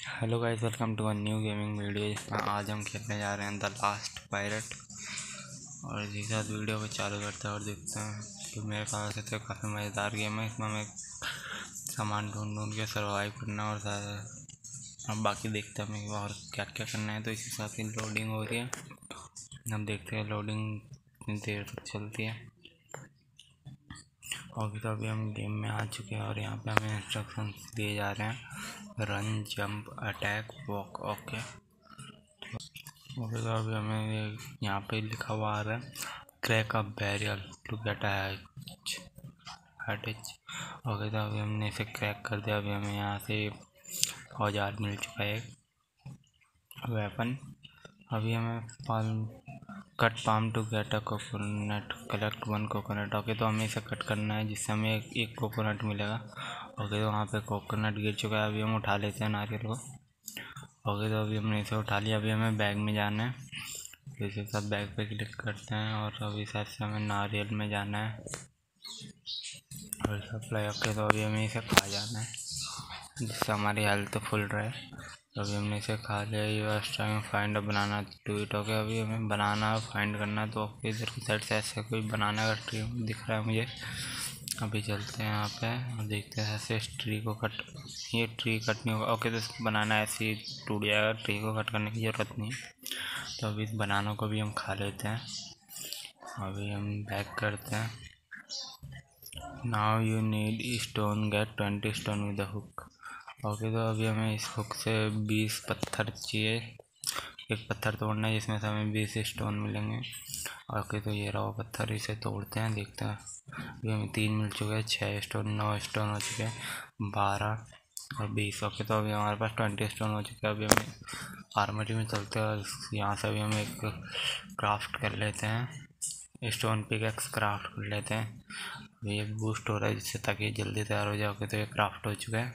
Hello guys, welcome to a new gaming video जिसमें आज हम खेलने जा रहे हैं द लास्ट पायरेट। और इसी साथ वीडियो को चालू करते हैं और देखते हैं कि मेरे ख्याल से तो काफ़ी मज़ेदार गेम है। इसमें हमें सामान ढूंढ ढूंढ के सर्वाइव करना और अब बाकी देखते हैं हमें और क्या क्या करना है। तो इसी साथ ही लोडिंग हो रही है, हम देखते हैं लोडिंग कितनी देर तक चलती है। और तो अभी हम गेम में आ चुके हैं और यहाँ पे हमें इंस्ट्रक्शन दिए जा रहे हैं, run, jump, attack, walk. Okay तो अभी हमें यहाँ पे लिखा हुआ आ रहा है, crack a barrier to get hatch. Okay तो अभी हमने इसे क्रैक कर दिया। अभी हमें यहाँ से औजार मिल चुका है, वेपन। अभी हमें cut palm to get a coconut, collect one coconut. Okay तो हमें इसे कट करना है जिससे हमें एक कोकोनट मिलेगा। ओके तो वहाँ पे कोकोनट गिर चुका है, अभी हम उठा लेते हैं नारियल को। ओके तो अभी हमने इसे उठा लिया। अभी हमें बैग में जाना है, तो इसे सब बैग पे क्लिक करते हैं और अभी साथ से हमें नारियल में जाना है और सप्लाई। ओके तो अभी हमें इसे खा जाना है जिससे हमारी हेल्थ फुल रहे। तो अभी हमने इसे खा लिया। You are trying find a banana to eat. Okay अभी हमें बनाना फाइंड करना है। तो इधर की साइड से ऐसे कोई बनाना का ट्री दिख रहा है मुझे। अभी चलते हैं यहाँ पे और देखते हैं ऐसे इस ट्री को कट, ये ट्री कट नहीं होगा। ओके तो बनाना ऐसे ही टूट जाएगा, ट्री को कट करने की ज़रूरत नहीं है। तो अभी इस बनानों को भी हम खा लेते हैं। अभी हम बैक करते हैं। Now you need stone, get 20 stone with the hook. Okay तो अभी हमें इस हुक से 20 पत्थर चाहिए। एक पत्थर तोड़ना है जिसमें से हमें 20 स्टोन मिलेंगे। ओके तो ये रहा पत्थर, इसे तोड़ते हैं, देखते हैं। अभी हमें 3 मिल चुके हैं, 6 स्टोन, 9 स्टोन हो चुके हैं, 12 और 20। ओके तो अभी हमारे पास 20 स्टोन हो चुके हैं। अभी हमें आर्मरी में चलते हैं और यहाँ से अभी हम एक क्राफ्ट कर लेते हैं, स्टोन पिकैक्स क्राफ्ट कर लेते हैं। ये बूस्ट हो रहा है जिससे ताकि जल्दी तैयार हो जाए। ओके तो ये क्राफ्ट हो चुका है।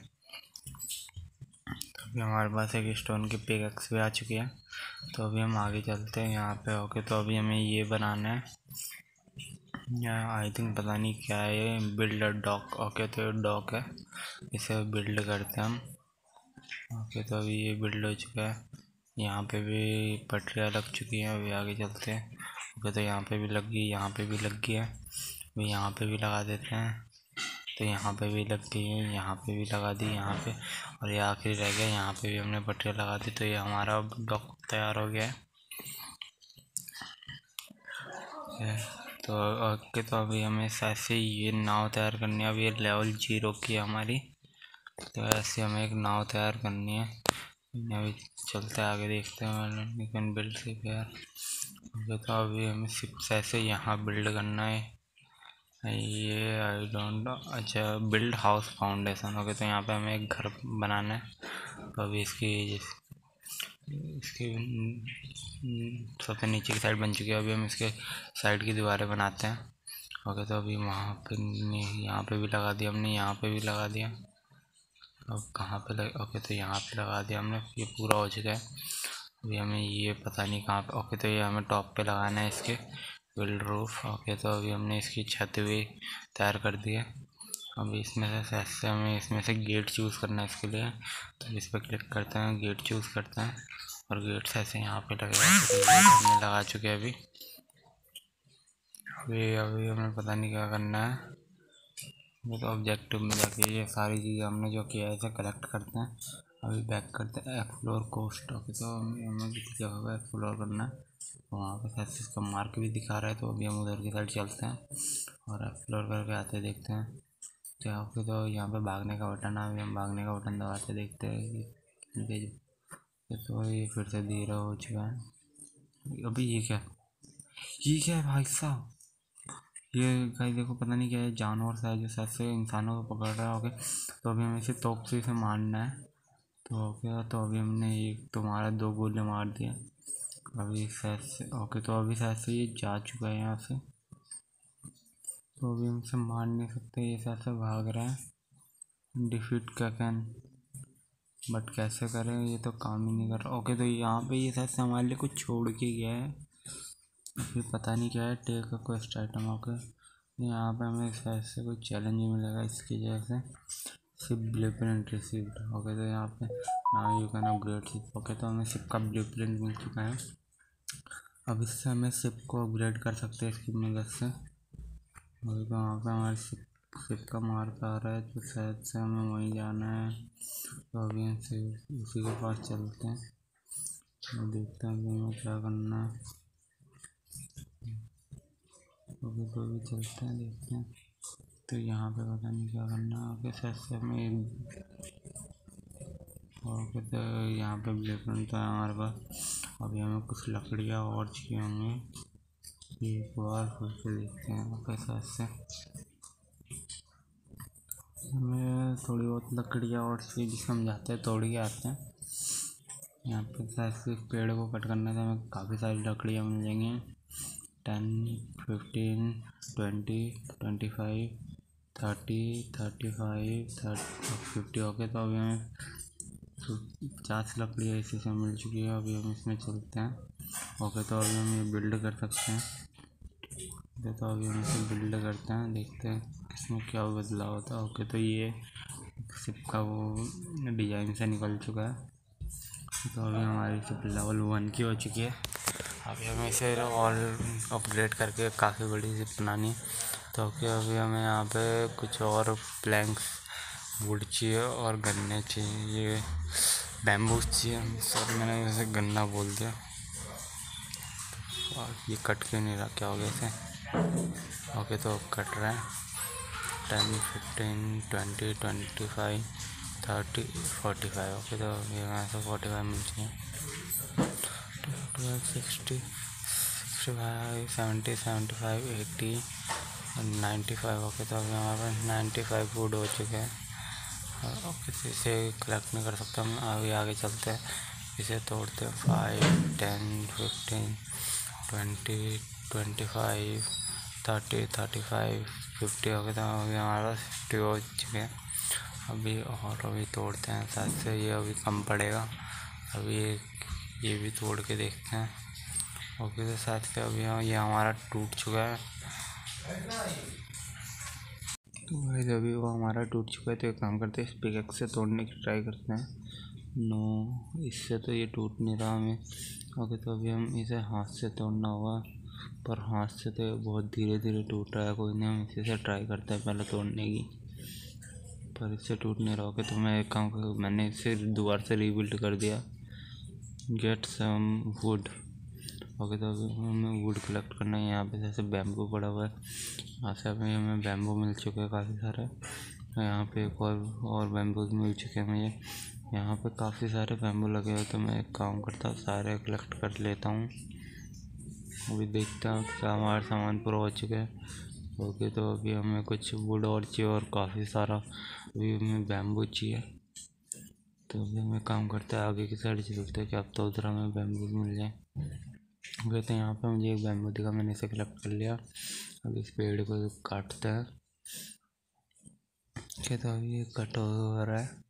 तो अभी हमारे पास एक स्टोन की पिकैक्स भी आ चुकी है। तो अभी हम आगे चलते हैं यहाँ पे। ओके तो अभी हमें ये बनाना है, या आई थिंक पता नहीं क्या है ये, बिल्ड अ डॉक। ओके तो ये डॉक है, इसे बिल्ड करते हैं हम। ओके तो अभी ये बिल्ड हो चुका है। यहाँ पे भी पटरियाँ लग चुकी हैं। अभी आगे चलते हैं। ओके तो यहाँ पे भी लग गई, यहाँ पे भी लग गई है। अभी यहाँ पे भी लगा देते हैं। तो यहाँ पे भी लग गई है, यहाँ पे भी लगा दी, यहाँ पे, और ये आखिरी रह गया, यहाँ पे भी हमने पटरियाँ लगा दी। तो ये हमारा डॉक तैयार हो गया है। तो ओके तो अभी हमें ऐसे ये नाव तैयार करनी है। अभी ये लेवल 0 की है हमारी, तो ऐसे हमें एक नाव तैयार करनी है। अभी चलते आगे, देखते हैं। कैन बिल्ड शिप यार। ओके तो अभी हमें शिप ऐसे यहाँ बिल्ड करना है। ये आई डोंट नो, अच्छा, बिल्ड हाउस फाउंडेशन। ओके तो यहाँ पे हमें एक घर बनाना है। तो अभी इसकी सबसे नीचे की साइड बन चुकी है। अभी हम इसके साइड की दीवारें बनाते हैं। ओके तो अभी वहाँ पे, यहाँ पे भी लगा दिया हमने, यहाँ पे भी लगा दिया। अब कहाँ पे लगे? ओके तो यहाँ पे लगा दिया हमने, ये पूरा हो चुका है। अभी हमें ये पता नहीं कहाँ पे। ओके तो ये हमें टॉप पे लगाना है इसके, बिल्ड रूफ। ओके तो अभी हमने इसकी छत भी तैयार कर दी है। अभी इसमें से ऐसे हमें इसमें से गेट चूज़ करना है इसके लिए। तो इस पर क्लिक करते हैं, गेट चूज़ करते हैं और गेट्स ऐसे यहाँ पे लगेगा। तो गेट हमने लगा चुके हैं। अभी अभी हमें पता नहीं क्या करना है। वो तो ऑब्जेक्टिव में जाके ये सारी चीज़ें हमने जो किया है इसे कलेक्ट करते हैं। अभी बैक करते हैं, एक्सप्लोर कोस्ट। ओके तो हमें किसी जगह को एक्सप्लोर करना है, तो वहाँ पर शायद इसका मार्क भी दिखा रहा है। तो अभी हम उधर की साइड चलते हैं और एक्सप्लोर करके आते देखते हैं क्या। ओके तो यहाँ पे भागने का बटन है, अभी हम भागने का बटन दबाते देखते हैं। तो ये फिर से धीरे हो चुका है। अभी ये क्या है भाई साहब? ये गाइस देखो, पता नहीं क्या है, जानवर सा है जो शायद से इंसानों को पकड़ रहा है। ओके तो अभी हमें इसे तोप से इसे मारना है। तो ओके तो अभी हमने एक तुम्हारा 2 गोले मार दिए। अभी शायद से, ओके तो अभी शायद से ये जा चुका है यहाँ से। तो अभी हमसे मार नहीं सकते, ये शायद से भाग रहा है। डिफीट का कैन, बट कैसे करें, ये तो काम ही नहीं कर रहा। ओके तो यहाँ पे ये शायद से हमारे लिए कुछ छोड़ के गया है, फिर पता नहीं क्या है। Take a quest item. Okay यहाँ पे हमें शायद से कोई चैलेंज मिलेगा इसकी वजह से। Ship blueprint received. ओके तो यहाँ पे now you can upgrade ship. Okay तो हमें शिप का ब्लूप्रिंट मिल चुका है। अब इससे हमें शिप को अपग्रेड कर सकते हैं इसकी मदद से। अभी तो वहाँ पे हमारे शिप का मार्क आ रहा है तो शायद से हमें वहीं जाना है। तो अभी हम उसी के पास चलते हैं, देखते हैं कि हमें क्या करना है। अभी तो अभी चलते हैं, देखते हैं। तो यहाँ पे पता नहीं क्या करना है। ओके शायद से हमें ओके तो यहाँ पे ब्लूप्रिंट तो है हमारे पास। अभी हमें कुछ लकड़ियाँ और चाहिए होंगी, एक बार फिर से देखते हैं। ओके शायद से हमें थोड़ी बहुत लकड़ियाँ और चाहिए जिससे हम जाते हैं तोड़ के आते हैं। यहाँ पे शायद से पेड़ को कट करने से हमें काफ़ी सारी लकड़ियाँ मिल जाएंगी। 10, 15, 20, 25, 30, 35, 50। ओके तो अभी हमें 50 लकड़ियाँ इसी से मिल चुकी है। अभी हम इसमें चलते हैं। ओके तो अभी हम ये बिल्ड कर सकते हैं। तो अभी हम इसे बिल्ड करते हैं, देखते हैं इसमें क्या बदलाव होता है। ओके तो ये शिप का वो डिज़ाइन से निकल चुका है। तो अभी हमारी शिप लेवल 1 की हो चुकी है। अभी हमें इसे और अपग्रेड करके काफ़ी बड़ी शिप बनानी है। तो अभी हमें यहाँ पे कुछ और प्लैंक्स वुड चाहिए और गन्ने चाहिए, ये बैम्बूस चाहिए। सॉरी मैंने वैसे गन्ना बोल दिया। और ये कट क्यों नहीं रहा, क्या हो गया इसे? ओके तो कट रहा है। 10, 15, 20, 25, 30, 45। ओके तो ये यहाँ से 45 मिल चाहिए। 12, 60, 65, 70, 75, 80 और 95। ओके तो अभी हमारे पास 95 वुड हो चुके हैं। ओके तो इसे कलेक्ट नहीं कर सकता, हम अभी आगे चलते हैं, इसे तोड़ते हैं। 5, 10, 15, 20, 25, 30, 35, 50। ओके तो अभी हमारे पास 50 हो चुके हैं। अभी तोड़ते हैं, शायद से ये अभी कम पड़ेगा। अभी ये भी तोड़ के देखते हैं। ओके तो शायद से अभी ये हमारा टूट चुका है। तो भाई अभी वो हमारा टूट चुका है। तो एक काम करते हैं, इस पिकैक्स से तोड़ने की ट्राई करते हैं। नो, इससे तो ये टूट नहीं रहा हमें। ओके तो अभी हम इसे हाथ से तोड़ना होगा, पर हाथ से तो बहुत धीरे धीरे टूट रहा है। कोई नहीं, हम इसी से ट्राई करते हैं पहले तोड़ने की, पर इससे टूट नहीं रहा। ओके तो मैं एक काम कर, मैंने इसे दोबारा से रीबिल्ड कर दिया। Get some would. ओके तो अभी हमें वुड कलेक्ट करना है। यहाँ पे जैसे बैम्बू पड़ा हुआ है, यहाँ से अभी हमें बैम्बू मिल चुके हैं काफ़ी सारे। यहाँ पे एक और बैम्बू मिल चुके हैं मुझे। यहाँ पे काफ़ी सारे बैम्बू लगे हुए, तो मैं एक काम करता हूँ, सारे कलेक्ट कर लेता हूँ। अभी देखता हूँ क्या हमारा सामान पूरा हो चुका है। ओके तो अभी हमें कुछ वुड और चाहिए और काफ़ी सारा अभी हमें बैम्बू चाहिए। तो अभी हमें काम करते हैं, आगे की साइड चलते हैं, क्या अब तो उधर हमें बैम्बू मिल जाए। ओके तो यहाँ पे मुझे एक बैम्बू दिखा, मैंने इसे कलेक्ट कर लिया। अब इस पेड़ को काटते हैं। ओके तो अभी ये कट हो रहा है,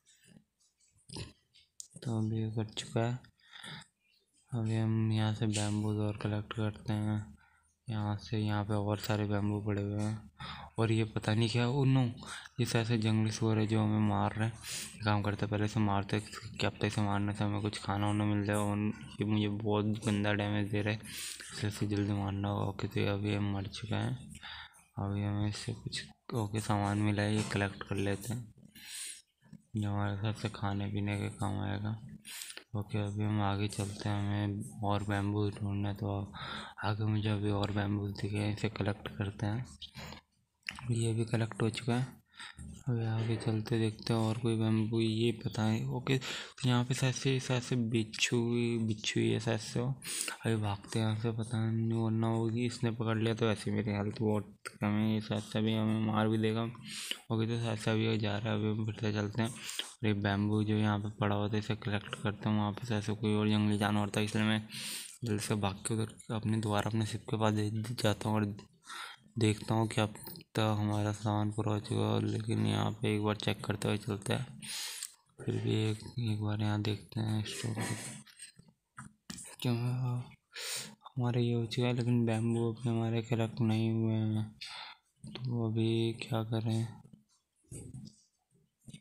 तो अभी ये कट चुका है। अभी हम यहाँ से बैम्बू और कलेक्ट करते हैं। यहाँ पे और सारे बैम्बू पड़े हुए हैं। और ये पता नहीं क्या, ओ नो, ये ऐसे जंगली सुअर है जो हमें मार रहे हैं। काम करते पहले से मारते, क्या पता इसे मारने से हमें कुछ खाना वाना मिल जाए। और ये मुझे बहुत गंदा डैमेज दे रहा है, इसलिए इसे जल्दी मारना होगा। ओके तो अभी हम मर चुके हैं। अभी हमें इससे कुछ ओके सामान मिला है, ये कलेक्ट कर लेते हैं, जो हमारे साथ से खाने पीने के काम आएगा। ओके अभी हम आगे चलते हैं, हमें और बैम्बू ढूंढना है। तो आगे मुझे अभी और बैम्बू दिखे हैं, इसे कलेक्ट करते हैं। ये भी कलेक्ट हो चुका है। अभी आगे चलते देखते हैं और कोई बैम्बू, ये पता है। ओके तो यहाँ पे शायद से बिच्छू ही है शायद से वो। अभी भागते हैं यहाँ से, पता नहीं वरना होगी, इसने पकड़ लिया तो ऐसे मेरी हेल्थ बहुत कम है, ये शायद से अभी हमें मार भी देगा। ओके तो शायद से अभी जा रहा है, अभी हम फिर से चलते हैं। और एक बैम्बू जो यहाँ पे पड़ा हुआ था इसे कलेक्ट करते हैं। वहाँ पे शायद से कोई और जंगली जानवर था, इसलिए मैं जल्दी से भाग के उधर अपने शिप के पास जाता हूँ और देखता हूँ कि अब तक हमारा सामान पूरा हो चुका है। लेकिन यहाँ पे एक बार चेक करते हुए चलते हैं, फिर भी एक बार यहाँ देखते हैं स्टोर क्यों हमारे ये हो चुका है। लेकिन बैम्बू अभी हमारे कलेक्ट नहीं हुए हैं, तो अभी क्या करें।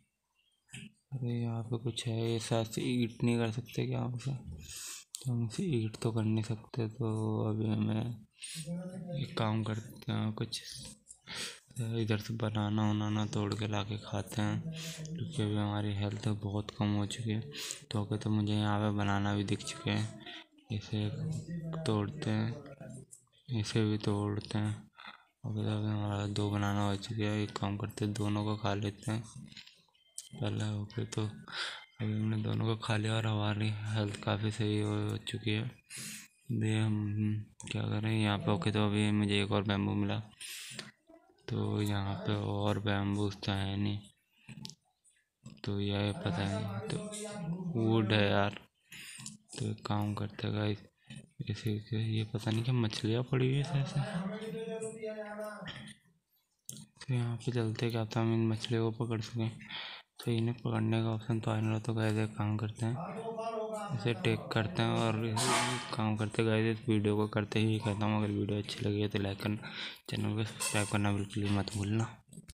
अरे यहाँ पे कुछ है, ये शायद से ईट नहीं कर सकते क्या हमसे? तो हमसे ईट तो कर नहीं सकते, तो अभी हमें एक काम करते हैं, कुछ इधर से बनाना तोड़ के ला के खाते हैं, क्योंकि अभी हमारी हेल्थ बहुत कम हो चुकी है। तो अगर तो मुझे यहाँ पे बनाना भी दिख चुके हैं, इसे तोड़ते हैं, इसे भी तोड़ते हैं। अभी तो हमारा 2 बनाना हो चुके हैं, एक काम करते हैं दोनों को खा लेते हैं पहले। ओके, तो अभी हमने दोनों को खा लिया और हमारी हेल्थ काफ़ी सही हो चुकी है। ये हम क्या करें यहाँ पे? ओके, तो अभी मुझे एक और बैम्बू मिला, तो यहाँ पे और बैम्बूस तो है नहीं, तो यह पता नहीं, तो वुड है यार। तो एक काम करते गाइस, जैसे ये पता नहीं क्या मछलियाँ पड़ी हुई है ऐसे। तो यहाँ पे चलते, क्या था हम इन मछलियों को पकड़ सकें। तो इन्हें पकड़ने का ऑप्शन तो आ नहीं रहा, तो गाइस एक काम करते हैं, इसे टेक करते हैं और काम करते गाइस इस वीडियो को करते ही कहता हूँ, अगर वीडियो अच्छी लगी है तो लाइक करना, चैनल को सब्सक्राइब करना बिल्कुल मत भूलना।